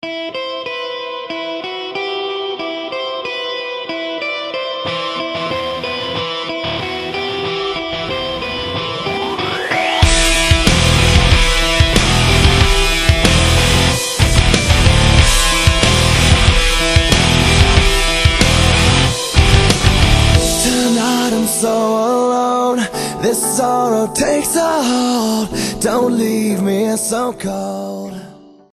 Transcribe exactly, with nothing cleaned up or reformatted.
So alone, this sorrow takes a hold. Don't leave me so cold.